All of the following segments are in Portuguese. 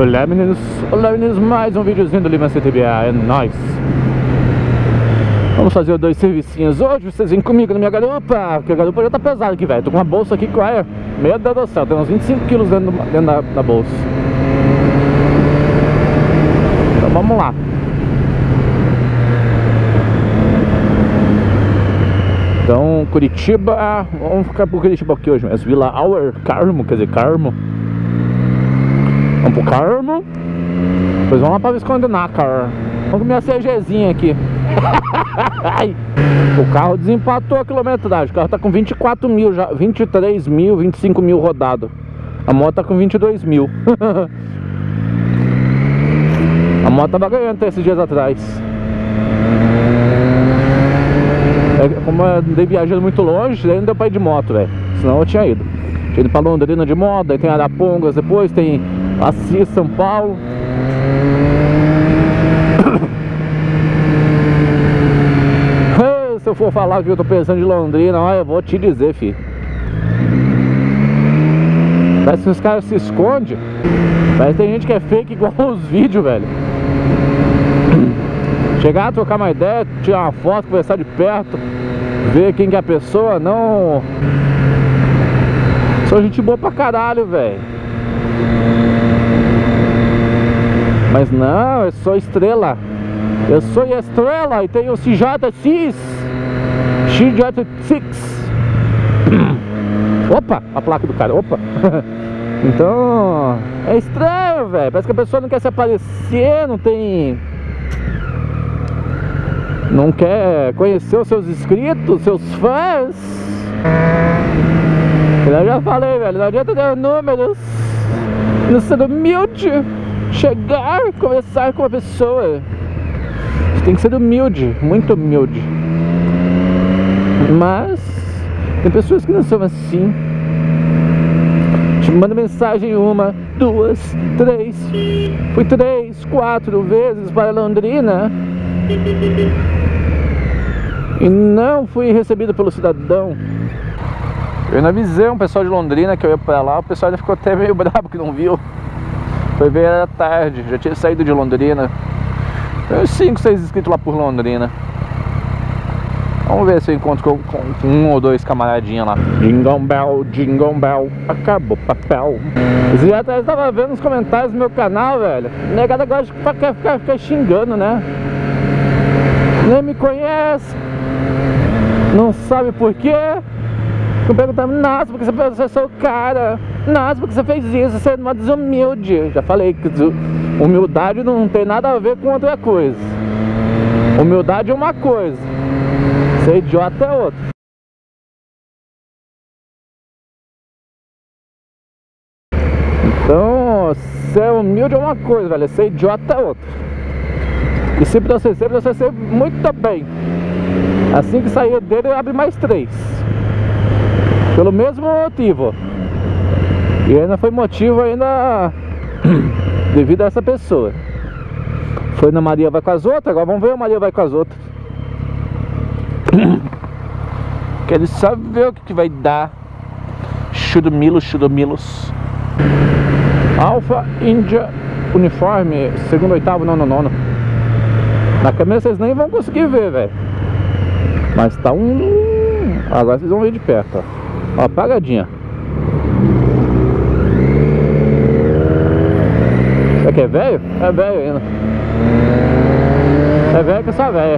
Olá meninos, mais um videozinho do Lima CTBA, é nóis. Vamos fazer dois servicinhos hoje, vocês vêm comigo na minha garupa, porque a garupa já tá pesada aqui, velho. Tô com uma bolsa aqui que vai, meu Deus do céu, tem uns 25 quilos dentro da bolsa. Então vamos lá. Então, Curitiba, vamos ficar por Curitiba aqui hoje mesmo. Vila Carmo, quer dizer, Carmo. Vamos pro Carmo. Depois vamos lá pra Visconde Nácar. Vamos comer a CGzinha aqui. O carro desempatou a quilometragem. O carro tá com 24 mil já, 23 mil, 25 mil rodado. A moto tá com 22 mil. A moto tava ganhando até esses dias atrás. Como eu andei viajando muito longe, daí não deu pra ir de moto, velho. Senão eu tinha ido. Tinha ido pra Londrina de moto, aí tem Arapongas, depois tem Assis, São Paulo. Se eu for falar que eu tô pensando de Londrina, olha, eu vou te dizer, filho. Parece que os caras se escondem. Parece que tem gente que é fake igual os vídeos, velho. Chegar, trocar uma ideia, tirar uma foto, conversar de perto, ver quem que é a pessoa, não... Sou gente boa pra caralho, velho. Mas não, eu sou estrela. Eu sou estrela e tenho o CJ6 Opa, a placa do cara, opa. Então, é estranho, velho. Parece que a pessoa não quer se aparecer, não quer conhecer os seus inscritos, seus fãs. Eu já falei, velho, não adianta ter números, não ser humilde, chegar e conversar com uma pessoa. Você tem que ser humilde, muito humilde. Mas tem pessoas que não são assim. Te manda mensagem 1, 2, 3. Fui 3, 4 vezes para Londrina e não fui recebido pelo cidadão. Eu ainda avisei um pessoal de Londrina que eu ia pra lá. O pessoal ainda ficou até meio bravo que não viu. Foi ver, era tarde, já tinha saído de Londrina. Tem uns 5, 6 inscritos lá por Londrina. Vamos ver se eu encontro com um ou dois camaradinhos lá. Jingle bell, acabou o papel. Esse dia atrás eu tava vendo nos comentários do meu canal, velho. A negada gosta de ficar xingando, né? Nem me conhece, não sabe por quê. Eu perguntava, nossa, porque você é seu cara. Nossa, porque você fez isso, você é uma desumilde. Já falei que humildade não tem nada a ver com outra coisa. Humildade é uma coisa, ser idiota é outra. Então, ser humilde é uma coisa, velho, ser idiota é outra. E se pra você ser muito bem. Assim que sair dele, abre mais 3. Pelo mesmo motivo. E ainda foi motivo ainda devido a essa pessoa. Foi na Maria vai com as outras, agora vamos ver a Maria vai com as outras. Quero saber o que vai dar. Churumilos. Alfa Índia Uniforme, segundo, oitavo, nono. Na câmera vocês nem vão conseguir ver, velho. Mas tá agora vocês vão ver de perto, ó. Ó, apagadinha. Isso aqui é velho? É velho ainda. É velho que essa velha.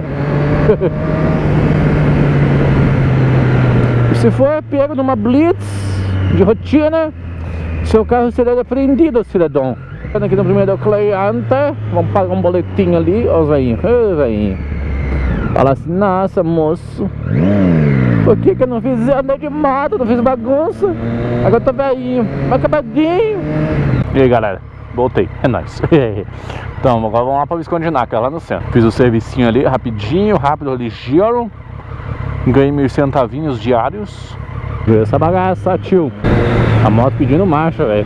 Se for pego numa blitz de rotina, seu carro será apreendido, cidadão. Aqui no primeiro cliente, vamos pagar um boletim ali, ó os velhinhos. Fala assim, nossa moço, por que eu não fiz andar de moto, não fiz bagunça? Agora eu tô velhinho, acabadinho. E aí galera, voltei, é nóis. Então agora vamos lá pra Visconde Nácar, lá no centro. Fiz o servicinho ali, rápido ali, giro. Ganhei 1.000 centavinhos diários. Viu essa bagaça, tio? A moto pedindo marcha, velho.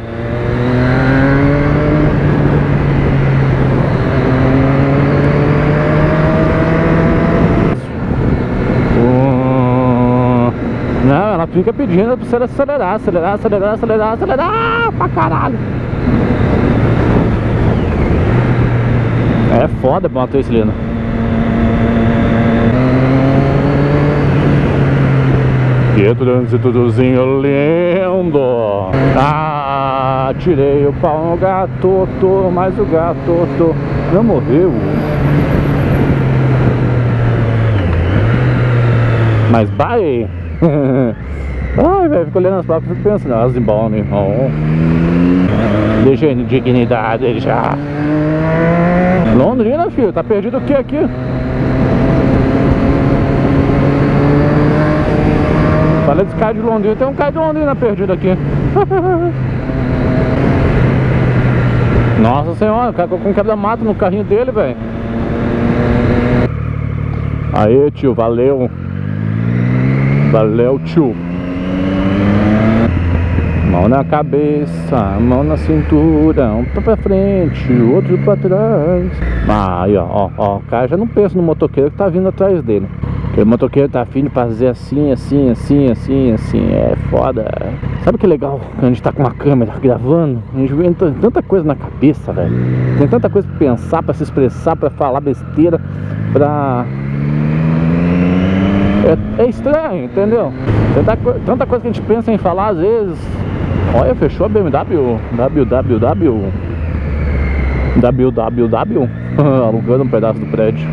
Não, ela fica pedindo pra você acelerar pra caralho. É foda pra uma 3 cilindros. Que trânsitozinho lindo. Ah, tirei o pau no gato, mas o gato não morreu. Mas vai. Ai, velho, fico olhando as placas e fico pensando, elas embalam, irmão. Deixa em dignidade já. Londrina, filho, tá perdido o que aqui? Falei dos caras de Londrina, tem um cara de Londrina perdido aqui. Nossa senhora, o cara colocou um quebra-mato no carrinho dele, velho. Aê, tio, valeu. Valeu, tio. Mão na cabeça, mão na cintura, um pé pra frente, o outro pra trás. Aí, ó, o cara já não pensa no motoqueiro que tá vindo atrás dele. Porque o motoqueiro tá afim de fazer assim, é foda. Sabe o que é legal quando a gente tá com uma câmera gravando? A gente vê tanta coisa na cabeça, velho. Tem tanta coisa pra pensar, pra se expressar, pra falar besteira, pra... É estranho, entendeu? Tanta coisa que a gente pensa em falar às vezes. Olha, fechou a BMW alugando um pedaço do prédio.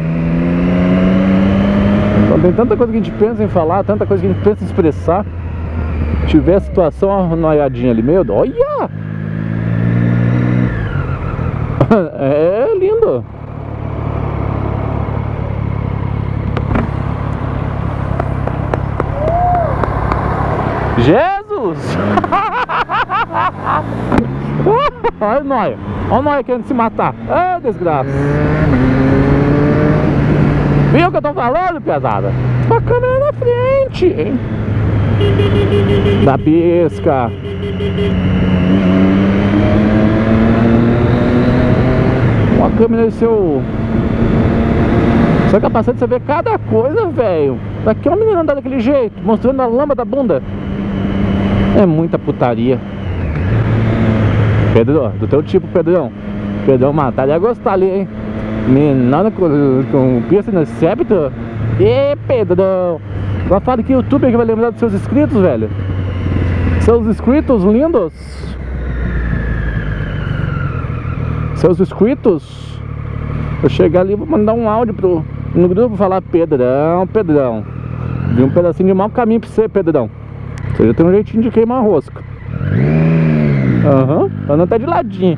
Então tem tanta coisa que a gente pensa em falar, tanta coisa que a gente pensa em expressar. Se tiver a situação noiadinha ali, meu Deus, olha! É lindo. Jesus! Olha o Noia. Olha o Noia querendo se matar. É desgraça. Viu o que eu tô falando, pesada? Com a câmera na frente, hein? Da pisca. Com a câmera do seu capacete você vê cada coisa, velho. Daqui uma menina andar daquele jeito, mostrando a lama da bunda. É muita putaria. Pedro, do teu tipo, Pedrão. Pedrão mataria a gostar ali, hein? Menina com piercing no septo. E Pedrão, vai falar que youtuber que vai lembrar dos seus inscritos, velho. Seus inscritos lindos. Seus inscritos. Vou chegar ali e vou mandar um áudio no grupo falar: Pedrão, vi um pedacinho de mau caminho pra você, Pedrão. Você já tem um jeitinho de queimar rosca. Aham, anda até de ladinho.